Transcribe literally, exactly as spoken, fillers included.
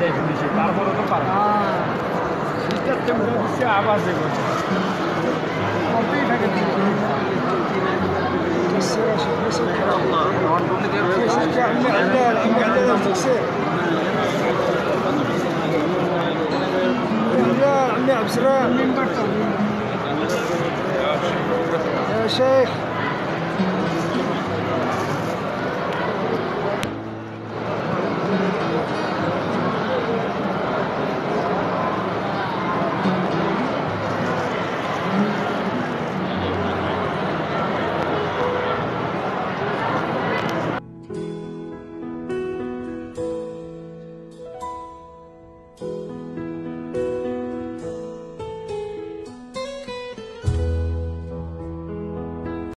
এখানে এসে তারপরে তো পারে শীতের টেম্পারেচার দিচ্ছে আবার যে করছে কমতেই থাকে عمي عبد السلام يا شيخ